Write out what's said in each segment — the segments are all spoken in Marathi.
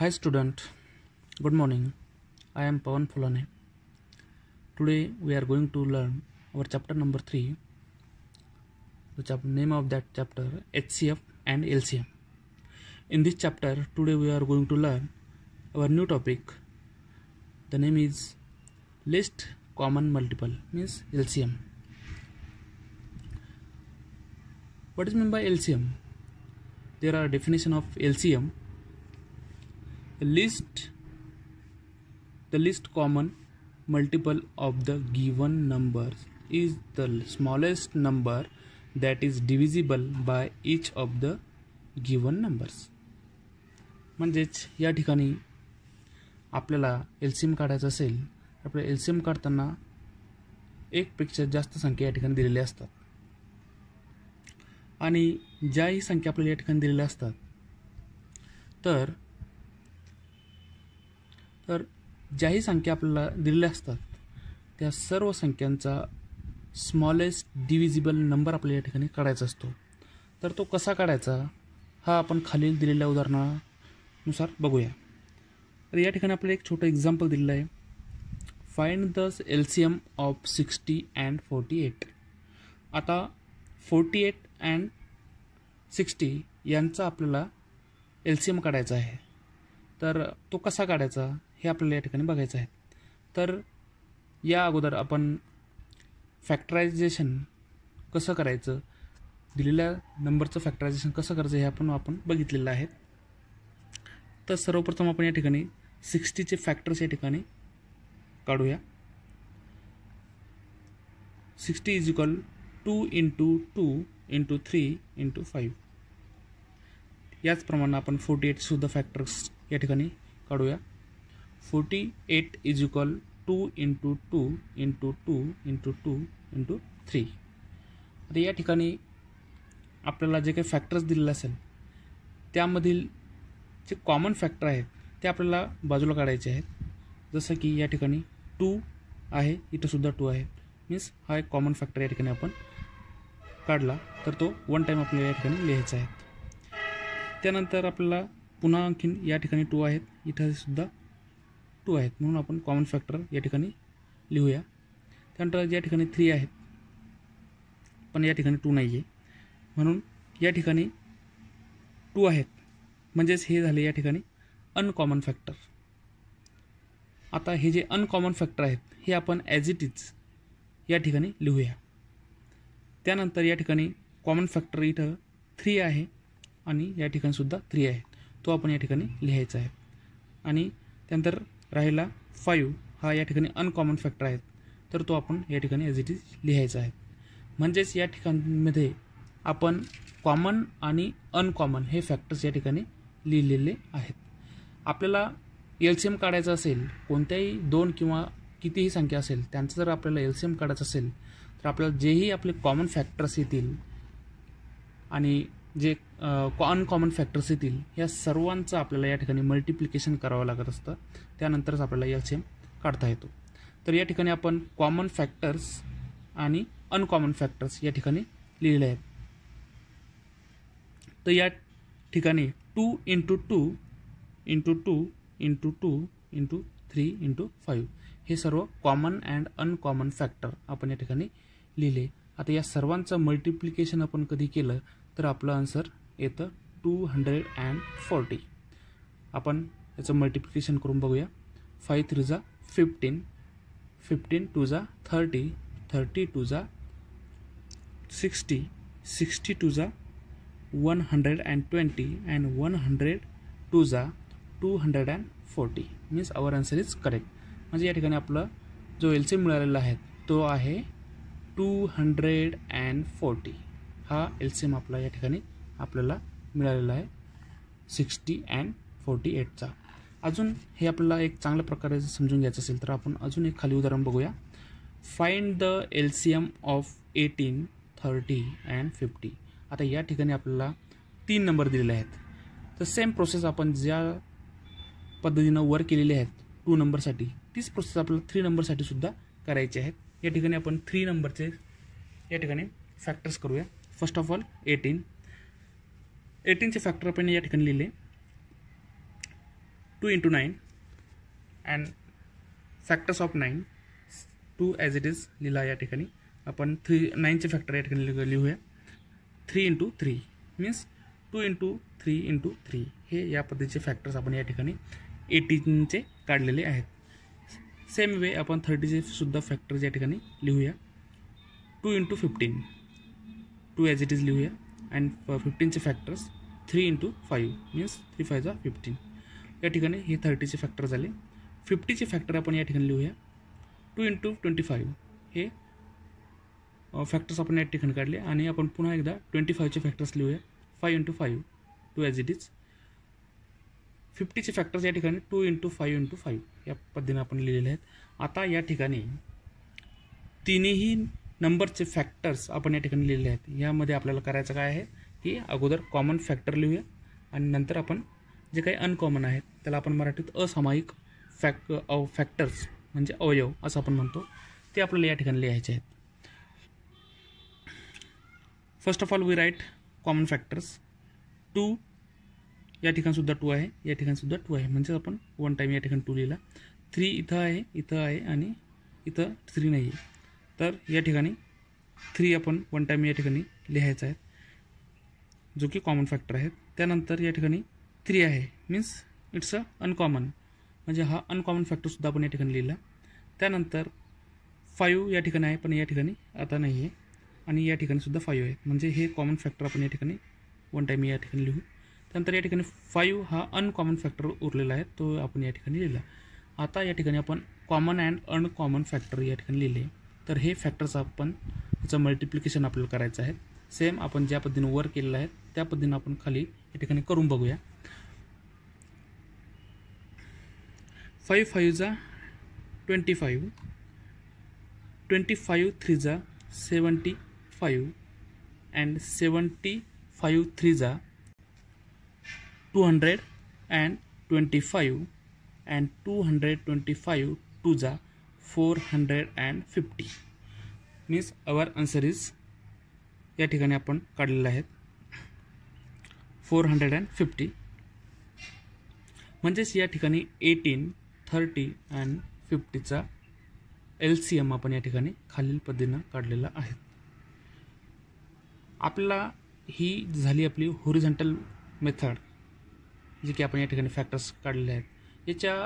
Hi student, good morning. I am Pawan Fulane. Today we are going to learn our chapter number 3. The name of that chapter HCF and LCM. In this chapter today we are going to learn our new topic. The name is Least Common Multiple, means LCM. What is meant by LCM? There are definition of LCM. The least common multiple of the given numbers is the smallest number that is divisible by each of the given numbers. म्हणजेच या ठिकाणी आपल्याला LCM काढायचा असेल तर आपल्याला LCM काढताना एकपेक्षा जास्त संख्या या ठिकाणी दिलेल्या असतात आणि ज्याही संख्या आपल्याला या ठिकाणी दिलेल्या असतात तर ज्याही संख्या आपल्याला दिलेल्या असतात त्या सर्व संख्यांचा स्मॉलेस्ट डिव्हिजिबल नंबर आपल्याला या ठिकाणी काढायचा असतो. तर तो कसा काढायचा हा आपण खालील दिलेल्या उदाहरणानुसार बघूया. तर या ठिकाणी आपल्याला एक छोटं एक्झाम्पल दिलेलं आहे. Find the LCM of 60 and 48. आता 48 and 60 यांचा आपल्याला LCM काढायचा आहे. तर तो कसा काढायचा हे आपल्याला या ठिकाणी बघायचं आहे. तर या अगोदर आपण फॅक्टरायझेशन कसं करायचं, दिलेल्या नंबरचं फॅक्टरायझेशन कसं करायचं हे आपण बघितलेलं आहे. तर सर्वप्रथम आपण या ठिकाणी 60चे फॅक्टर्स या ठिकाणी काढूया. 60 इज इक्वल 2 × 2 × 3 × 5. याचप्रमाणे आपण 48 सुद्धा फॅक्टर्स या ठिकाणी काढूया. 48 इज इक्वल 2 × 2 × 2 × 2 × 3. आता या ठिकाणी आपल्याला जे काही फॅक्टर्स दिलेले असेल त्यामधील जे कॉमन फॅक्टर आहेत ते आपल्याला बाजूला काढायचे आहेत. जसं की या ठिकाणी 2 आहे, इथं सुद्धा 2 आहे, मीन्स हा एक कॉमन फॅक्टर या ठिकाणी आपण काढला तर तो वन टाईम आपल्याला या ठिकाणी लिहायचा आहे. त्यानंतर आपल्याला पुन्हा आणखीन या ठिकाणी 2 आहेत, इथं सुद्धा 2 आहेत, म्हणून आपण कॉमन फॅक्टर या ठिकाणी लिहूया. त्यानंतर या ठिकाणी 3 आहेत पण या ठिकाणी 2 नाही आहे, म्हणून या ठिकाणी 2 आहेत, म्हणजेच हे झाले या ठिकाणी अनकॉमन फॅक्टर. आता हे जे अनकॉमन फॅक्टर आहेत हे आपण ॲज इट इज या ठिकाणी लिहूया. त्यानंतर या ठिकाणी कॉमन फॅक्टर इथं 3 आहे आणि या ठिकाणी सुद्धा 3 आहे, तो आपण या ठिकाणी लिहायचा आहे. आणि त्यानंतर राहिला 5 हा या ठिकाणी अनकॉमन फॅक्टर आहे, तर तो आपण या ठिकाणी ॲज इट इज लिहायचा आहे. म्हणजेच या ठिकाणमध्ये आपण कॉमन आणि अनकॉमन हे फॅक्टर्स या ठिकाणी लिहिलेले आहेत. आपल्याला LCM काढायचं असेल, कोणत्याही 2 किंवा कितीही संख्या असेल त्यांचं जर आपल्याला LCM काढायचं असेल तर आपल्याला जेही आपले कॉमन फॅक्टर्स येतील आणि जे अनकॉमन फॅक्टर्स येतील या सर्वांचं आपल्याला या ठिकाणी मल्टिप्लिकेशन करावं लागत असतं, त्यानंतरच आपल्याला LCM काढता येतो. तर या ठिकाणी आपण कॉमन फॅक्टर्स आणि अनकॉमन फॅक्टर्स या ठिकाणी लिहिलेले आहेत. तर या ठिकाणी 2 × 2 × 2 × 2 × 3 × 5 हे सर्व कॉमन अँड अनकॉमन फॅक्टर आपण या ठिकाणी लिहिले. आता या सर्वांचं मल्टिप्लिकेशन आपण कधी केलं तर आपलं आन्सर येतं 240. आपण याचं मल्टिप्लिकेशन करून बघूया. 5 3 जा 15, 15 2 जा 30, 30 2 जा 60, 60 2 जा 120 and 100 2 जा 240. Means our answer is correct. म्हणजे या ठिकाणी आपला जो LCM मिळालेला आहे तो आहे 240. हा LCM आपला या ठिकाणी आपल्याला मिळालेला आहे 60 and 48चा. अजून हे आपल्याला एक चांगल्या प्रकारे समजून घ्यायचं असेल तर आपण अजून एक खाली उदाहरण बघूया. Find the LCM of 18, 30 and 50. आता या ठिकाणी आपल्याला 3 नंबर दिलेले आहेत. तर सेम प्रोसेस आपण ज्या पद्धतीनं वर केलेली आहेत 2 नंबरसाठी तीच प्रोसेस आपल्याला 3 नंबरसाठी सुद्धा करायची आहे. या ठिकाणी आपण 3 नंबरचे या ठिकाणी फॅक्टर्स करूया. फर्स्ट ऑफ ऑल 18चे फॅक्टर आपण या ठिकाणी लिहिले 2 into 9 and factors of 9 2 as it is लिहिला या ठिकाणी आपण 9चे फॅक्टर या ठिकाणी लिहूया 3 into 3 मीन्स 2 into 3 into 3 हे या पद्धतीचे फॅक्टर्स आपण या ठिकाणी 18चे काढलेले आहेत. सेम वे आपण 30चे सुद्धा फॅक्टर्स या ठिकाणी लिहूया 2 into 15 2 as it is लिहूया अँड 15चे फॅक्टर्स 3 into 5 मीन्स 3 5 जा 15 या ठिकाणी हे 30चे फॅक्टर झाले. 50चे फॅक्टर आपण या ठिकाणी लिहूया 2 into 25 हे फॅक्टर्स आपण या ठिकाणी काढले आणि आपण पुन्हा एकदा 25चे फॅक्टर्स लिहूया 5 into 5 2 as it is. 50चे फॅक्टर्स या ठिकाणी 2 into 5 into 5 या पद्धतीने आपण लिहिलेले आहेत. आता या ठिकाणी तिन्ही नंबरचे फॅक्टर्स आपण या ठिकाणी लिहिलेले आहेत. यामध्ये आपल्याला करायचं काय आहे की अगोदर कॉमन फॅक्टर लिहूया आणि नंतर आपण जे काही अनकॉमन आहेत त्याला आपण मराठीत असामायिक फॅक्टर्स म्हणजे अवयव असं आपण म्हणतो ते आपल्याला या ठिकाणी लिहायचे आहेत. First of all we write common factors 2 या ठिकाणी सुद्धा 2 आहे या ठिकाणी सुद्धा 2 आहे म्हणजे आपण वन टाईम या ठिकाणी 2 लिहिला. 3 इथं आहे आणि इथं 3 नाही आहे तर या ठिकाणी 3 आपण वन टाईम या ठिकाणी लिहायचं आहे जो की कॉमन फॅक्टर आहे. त्यानंतर या ठिकाणी 3 आहे मीन्स इट्स अनकॉमन म्हणजे हा अनकॉमन फॅक्टरसुद्धा आपण या ठिकाणी लिहिला. त्यानंतर 5 या ठिकाणी आहे पण या ठिकाणी आता नाही आहे आणि या ठिकाणी सुद्धा 5 आहे म्हणजे हे कॉमन फॅक्टर आपण या ठिकाणी वन टाईम या ठिकाणी लिहू. त्यानंतर या ठिकाणी 5 हा अनकॉमन फॅक्टर उरलेला आहे तो आपण या ठिकाणी लिहिला. आता या ठिकाणी आपण कॉमन अँड अनकॉमन फॅक्टर या ठिकाणी लिहिले तर हे फॅक्टर्स आपण याचं मल्टिप्लिकेशन आपल्याला करायचं आहे. सेम आपण ज्या पद्धतीने वर केलेलं आहे त्या पद्धतीने आपण खाली या ठिकाणी करून बघूया. 5 5 जा 25 25 3 जा 75 अँड 75 3 जा 225 अँड 225 2 जा 450 मीन्स अवर आन्सर इज या ठिकाणी आपण काढलेलं आहे 450 म्हणजेच या ठिकाणी 18 30 अँड 50चा LCM आपण या ठिकाणी खालील पद्धतीनं काढलेला आहे. आपल्याला ही झाली आपली होरिझॉन्टल मेथड जी की आपण या ठिकाणी फॅक्टर्स काढलेले आहेत. याच्या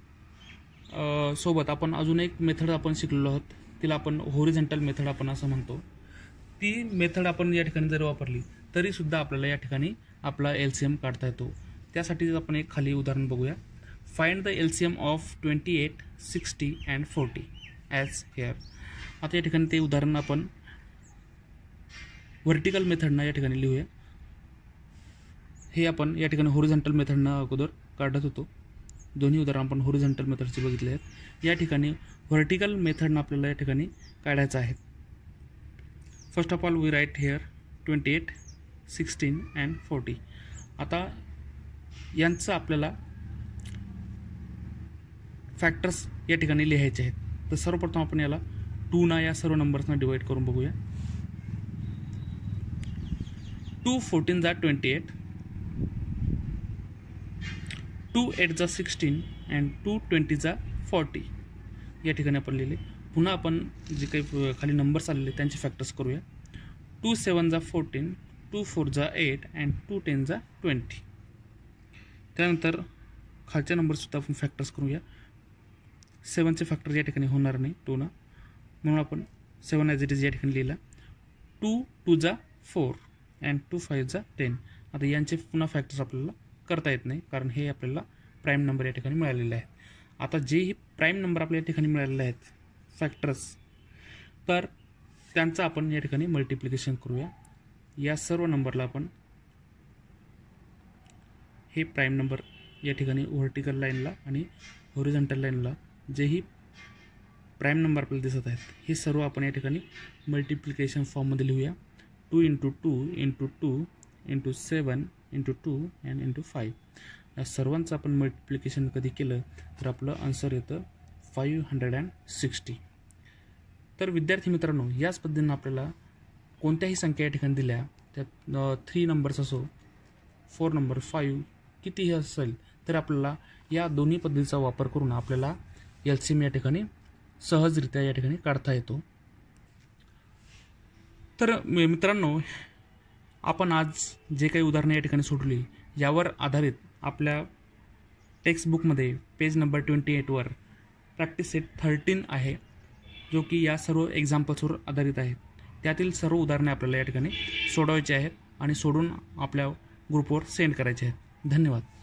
सोबत आपण अजून एक मेथड आपण शिकलेलो आहोत तिला आपण होरिझॉन्टल मेथड आपण असं म्हणतो. ती मेथड आपण या ठिकाणी जर वापरली तरीसुद्धा आपल्याला या ठिकाणी आपला LCM काढता येतो. त्यासाठी आपण एक खाली उदाहरण बघूया. Find the LCM of 28 60 and 40 as here. आता या ठिकाणी ते उदाहरण आपण व्हर्टिकल मेथडनं या ठिकाणी लिहूया. हे आपण या ठिकाणी होरिझॉन्टल मेथडनं अगोदर काढत होतो. दोन्ही उदाहरण आपण होरिझॉन्टल मेथडचे बघितले आहेत. या ठिकाणी व्हर्टिकल मेथडनं आपल्याला या ठिकाणी काढायचं आहे. First of all we write here 28 16 and 40. आता यांचं आपल्याला फॅक्टर्स या ठिकाणी लिहायचे आहेत. तर सर्वप्रथम आपण याला 2 ना या सर्व नंबर्सना डिवाइड करून बघूया. 2 14 जा 28 2 8 जा 16 अँड 2 20 जा 40 या ठिकाणी आपण लिहिले. पुन्हा आपण जे काही खाली नंबर्स आलेले त्यांचे फॅक्टर्स करूया. 2 7 जा 14 2 4 जा 8 अँड 2 10 जा 20. त्यानंतर खालच्या नंबरसुद्धा आपण फॅक्टर्स करूया. 7चे फॅक्टर या ठिकाणी होणार नाही 2 ना म्हणून आपण 7 ॲज इट इज या ठिकाणी लिहिला. 2 2 जा 4 अँड 2 5 जा 10. आता यांचे पुन्हा फॅक्टर्स आपल्याला करता येत नाही कारण हे आपल्याला प्राईम नंबर या ठिकाणी मिळालेले आहेत. आता जेही प्राईम नंबर आपल्या या ठिकाणी मिळालेले आहेत फॅक्टर्स तर त्यांचं आपण या ठिकाणी मल्टिप्लिकेशन करूया. या सर्व नंबरला आपण हे प्राईम नंबर या ठिकाणी व्हर्टिकल लाईनला आणि होरिझॉन्टल लाईनला जेही प्राईम नंबर आपल्याला दिसत आहेत हे सर्व आपण या ठिकाणी मल्टिप्लिकेशन फॉर्ममध्ये लिहूया. 2 into 2 into 2 into 7 into 2 and into 5. या सर्वांचं आपण मल्टिप्लिकेशन कधी केलं तर आपलं आन्सर येतं 560. तर विद्यार्थी मित्रांनो याच पद्धतीनं आपल्याला कोणत्याही संख्या या ठिकाणी दिल्या त्यात 3 नंबर्स असो 4 नंबर 5 कितीही असेल तर आपल्याला या दोन्ही पद्धतीचा वापर करून आपल्याला LCM या ठिकाणी सहजरित्या या ठिकाणी काढता येतो. तर मित्रांनो, आपण आज जे काही उदाहरणे या ठिकाणी सोडली यावर आधारित आपल्या टेक्स्टबुकमध्ये पेज नंबर 28वर प्रॅक्टिस सेट 13 आहे, जो की या सर्व एक्झाम्पल्सवर आधारित आहे. त्यातील सर्व उदाहरणे आपल्याला या ठिकाणी सोडवायची आहेत आणि सोडून आपल्या ग्रुपवर सेंड करायचे आहेत. धन्यवाद.